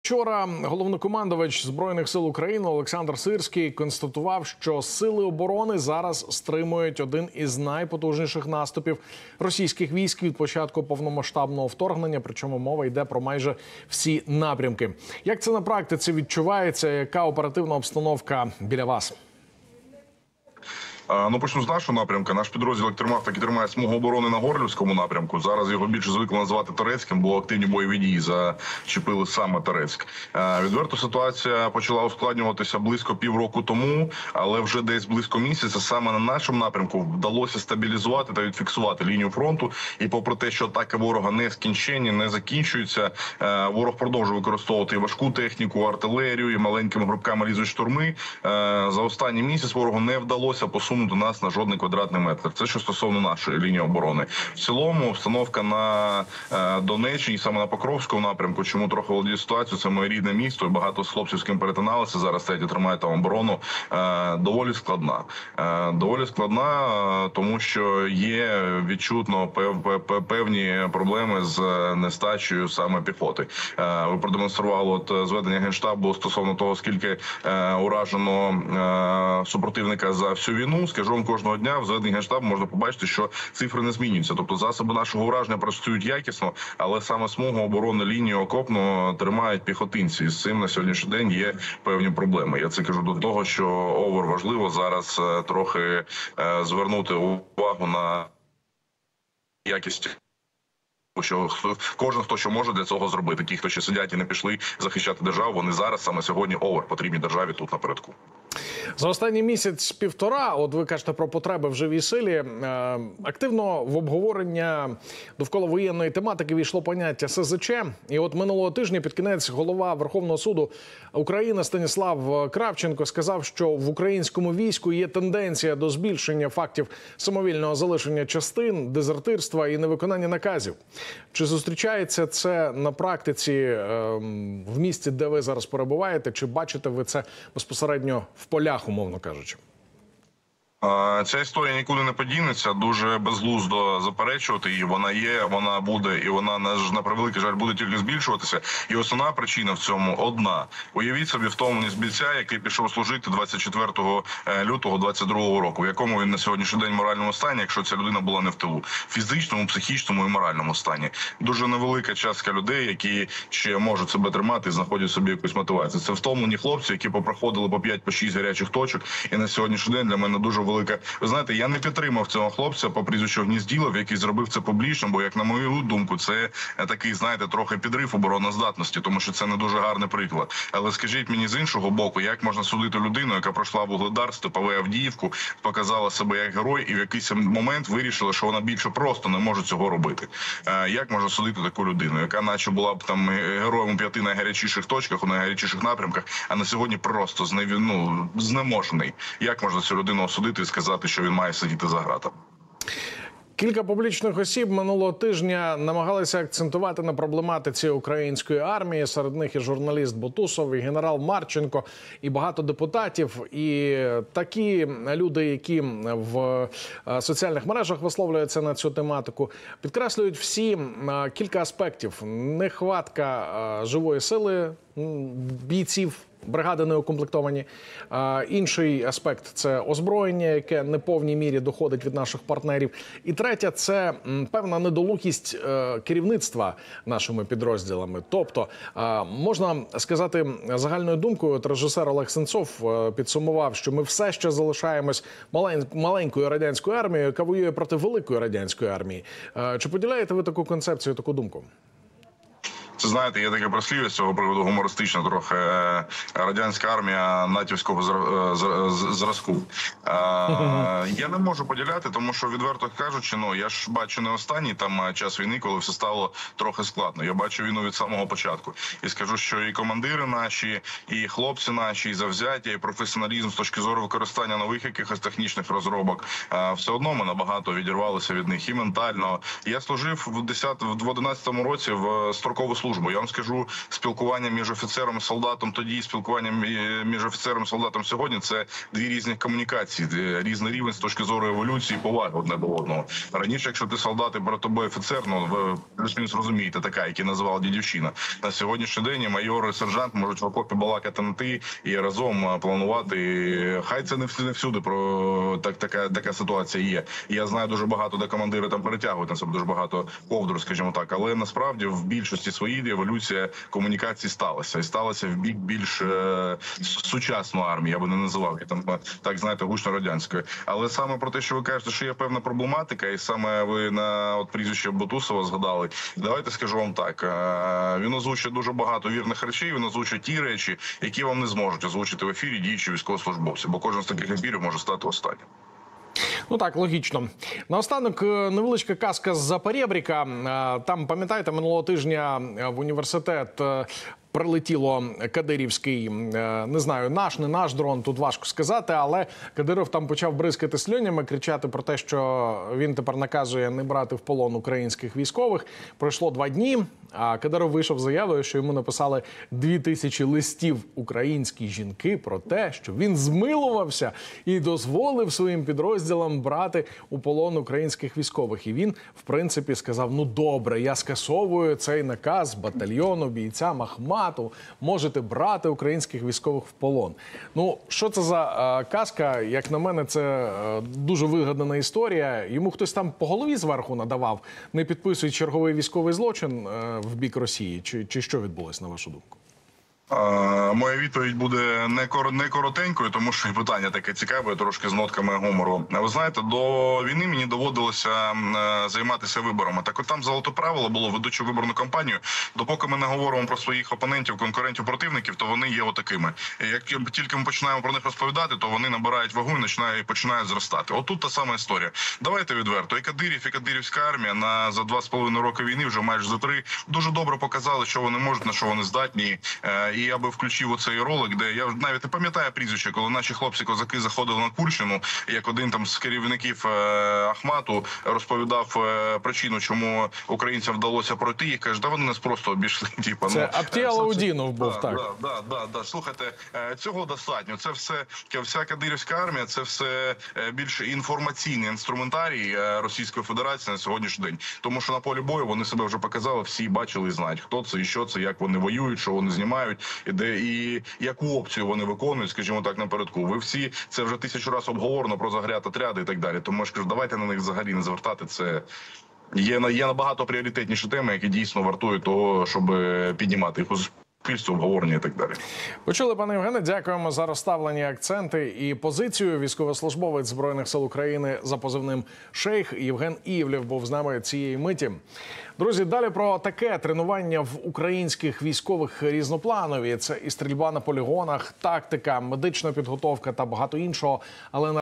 Вчора головнокомандувач Збройних сил України Олександр Сирський констатував, що сили оборони зараз стримують один із найпотужніших наступів російських військ від початку повномасштабного вторгнення, причому мова йде про майже всі напрямки. Як це на практиці відчувається? Яка оперативна обстановка біля вас? Почну з нашого напрямку. Наш підрозділ як тримав, так і тримає смугу оборони на Горлівському напрямку. Зараз його більше звикли називати Торецьким, бо активні бойові дії зачепили саме Торецьк. Відверто ситуація почала ускладнюватися близько півроку тому, але вже десь близько місяця саме на нашому напрямку вдалося стабілізувати та відфіксувати лінію фронту. І попри те, що атаки ворога не скінчені, не закінчуються, ворог продовжує використовувати і важку техніку, артилерію, і маленькими групками лізуть штурми. За останній місяць ворогу не вдалося посунути до нас на жодний квадратний метр. Це що стосовно нашої лінії оборони. В цілому обстановка на Донеччині, саме на Покровському напрямку, чому трохи володіє ситуацію, це моє рідне місто, і багато з хлопців, з ким перетиналися, зараз стоять і тримають там оборону, доволі складна. Доволі складна, тому що є відчутно певні проблеми з нестачею саме піхоти. Ви продемонстрували зведення Генштабу стосовно того, скільки уражено супротивника за всю війну. Скажу вам, кожного дня в зведенні Генштабу можна побачити, що цифри не змінюються. Тобто засоби нашого ураження працюють якісно, але саме смугу оборони, лінію окопну тримають піхотинці. І з цим на сьогоднішній день є певні проблеми. Я це кажу до того, що овер важливо зараз трохи звернути увагу на якість. Що кожен, хто що може для цього зробити. Ті, хто ще сидять і не пішли захищати державу, вони зараз саме сьогодні потрібні державі тут напередку. За останній місяць-півтора, от ви кажете про потреби в живій силі, активно в обговорення довкола воєнної тематики війшло поняття СЗЧ. І от минулого тижня під кінець голова Верховного суду України Станіслав Кравченко сказав, що в українському війську є тенденція до збільшення фактів самовільного залишення частин, дезертирства і невиконання наказів. Чи зустрічається це на практиці в місті, де ви зараз перебуваєте? Чи бачите ви це безпосередньо в полях, умовно кажучи? Ця історія нікуди не подінеться, дуже безглуздо заперечувати її. Вона є, вона буде, і вона, на превеликий жаль, буде тільки збільшуватися. І основна причина в цьому одна. Уявіть собі втомленість бійця, який пішов служити 24 лютого 22 року. В якому він на сьогоднішній день в моральному стані, якщо ця людина була не в тилу. Фізичному, психічному і моральному стані. Дуже невелика частка людей, які ще можуть себе тримати і знаходять собі якусь мотивацію. Це втомлені хлопці, які попроходили по 5-6 гарячих точок. І на сьогоднішній день для мене дуже велика. Ви знаєте, я не підтримав цього хлопця по прізвищу Гнізділов, який зробив це публічно, бо, як на мою думку, це такий, знаєте, трохи підрив обороноздатності, тому що це не дуже гарний приклад. Але скажіть мені з іншого боку, як можна судити людину, яка пройшла Вугледар, Степове, Авдіївку, показала себе як герой і в якийсь момент вирішила, що вона більше просто не може цього робити. Як можна судити таку людину, яка наче була б там героєм у 5 найгарячіших точках, у найгарячіших напрямках, а на сьогодні просто знеможений. Як можна цю людину осудити і сказати, що він має сидіти за ґратами? Кілька публічних осіб минулого тижня намагалися акцентувати на проблематиці української армії. Серед них і журналіст Бутусов, і генерал Марченко, і багато депутатів. І такі люди, які в соціальних мережах висловлюються на цю тематику, підкреслюють всі кілька аспектів. Нехватка живої сили бійців, бригади неукомплектовані. Інший аспект – це озброєння, яке не в повній мірі доходить від наших партнерів. І третє – це певна недолугість керівництва нашими підрозділами. Тобто, можна сказати загальною думкою, от режисер Олег Сенцов підсумував, що ми все ще залишаємось маленькою радянською армією, яка воює проти великої радянської армії. Чи поділяєте ви таку концепцію, таку думку? Це, знаєте, є таке прислів'я з цього приводу гумористично трохи. Радянська армія натівського зразку. Я не можу поділяти, тому що, відверто кажучи, я ж бачу не останній там час війни, коли все стало трохи складно. Я бачу війну від самого початку. І скажу, що і командири наші, і хлопці наші, і завзяття, і професіоналізм з точки зору використання нових якихось технічних розробок, все одно ми набагато відірвалися від них і ментально. Я служив в 11-му році в строкову службу службу. Я вам скажу, спілкування між офіцером і солдатом тоді, і спілкування між офіцером і солдатом сьогодні – це дві різні комунікації, різний рівень з точки зору еволюції і поваги одне до одного. Раніше, якщо ти солдат і перед тобою офіцер, ну ви плюс-мінус розумієте, така, який називала дідівщина. На сьогоднішній день майор і сержант можуть в окопі балакати на ти і разом планувати. Хай це не всюди про така ситуація є. Я знаю дуже багато, де командири там перетягують на себе дуже багато ковдр, скажімо так. Але насправді в більшості своїй еволюція комунікації сталася. І сталася в бік більш сучасної армії, я би не називав її там, так знаєте, гучно-радянської. Але саме про те, що ви кажете, що є певна проблематика, і саме ви на прізвище Бутусова згадали, давайте скажу вам так. Він озвучує дуже багато вірних речей, він озвучує ті речі, які вам не зможуть озвучити в ефірі діючі військовослужбовці, бо кожен з таких ефірів може стати останнім. Ну так, логічно. Наостанок невеличка казка з-за перебріка. Там, пам'ятаєте, минулого тижня в університет прилетіло кадирівський, не знаю, наш, не наш дрон, тут важко сказати, але Кадиров там почав бризкати слюнями, кричати про те, що він тепер наказує не брати в полон українських військових. Пройшло 2 дні, а Кадиров вийшов з заявою, що йому написали 2000 листів українські жінки про те, що він змилувався і дозволив своїм підрозділам брати у полон українських військових. І він, в принципі, сказав, ну добре, я скасовую цей наказ батальйону бійцям Ахмату, можете брати українських військових в полон. Ну, що це за казка? Як на мене, це дуже вигадана історія. Йому хтось там по голові зверху надавав, не підписують черговий військовий злочин в бік Росії? Чи що відбулось, на вашу думку? Моя відповідь буде не коротенькою, тому що питання таке цікаве, трошки з нотками гумору. Ви знаєте, до війни мені доводилося займатися виборами. Так от там золоте правило було, ведучи виборну кампанію, допоки ми не говоримо про своїх опонентів, конкурентів, противників, то вони є отакими. Як тільки ми починаємо про них розповідати, то вони набирають вагу і починають зростати. Отут та сама історія. Давайте відверто. І Кадирів, і кадирівська армія за 2,5 роки війни, вже майже за 3, дуже добре показали, що вони можуть, на що вони здатні. І я би включив оцей ролик, де я навіть не пам'ятаю прізвище, коли наші хлопці-козаки заходили на Курщину, як один там з керівників Ахмату розповідав причину, чому українцям вдалося пройти, і каже, да вони нас просто обійшли. Це Аптіалаудінов був, так. Да. Слухайте, цього достатньо. Це все, вся кадирівська армія, це все більше інформаційний інструментарій Російської Федерації на сьогоднішній день. Тому що на полі бою вони себе вже показали, всі бачили і знають, хто це і що це, як вони воюють, що вони знімають, і яку опцію вони виконують, скажімо так, напередку. Ви всі, це вже 1000 разів обговорено про загряд отряди і так далі. Тому я ж кажу, давайте на них взагалі не звертати. Це є набагато пріоритетніші теми, які дійсно вартують того, щоб піднімати їх у суспільство, обговорення і так далі. Почули, пане Євгене, дякуємо за розставлені акценти і позицію. Військовослужбовець Збройних сил України за позивним «Шейх» Євген Івлєв був з нами цієї миті. Друзі, далі про таке тренування в українських військових різнопланові. Це і стрільба на полігонах, тактика, медична підготовка та багато іншого. Але